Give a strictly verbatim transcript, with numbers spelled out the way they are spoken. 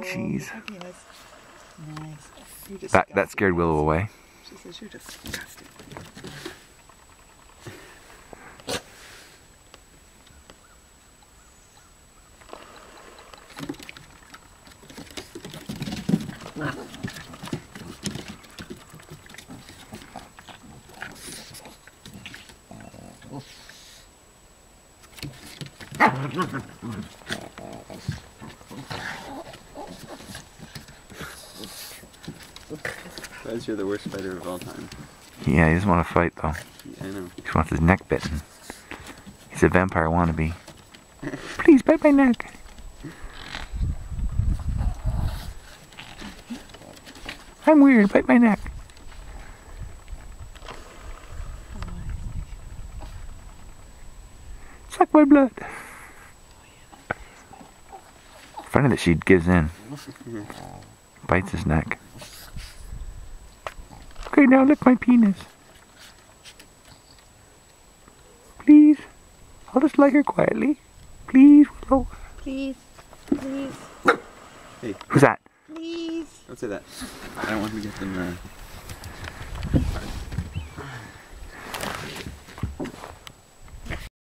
jeez. Nice. That, that scared Willow away. She says you're disgusting. Buzz, you're the worst fighter of all time. Yeah, he doesn't want to fight though. Yeah, I know. He just wants his neck bitten. He's a vampire wannabe. Please bite my neck. I'm weird, bite my neck. Suck my blood. Funny that she gives in. Bites his neck. Okay, now lick my penis. Please. I'll just lie here quietly. Please, Willow. Please. Please. Hey. Who's that? Please. Don't say that. I don't want to get them uh,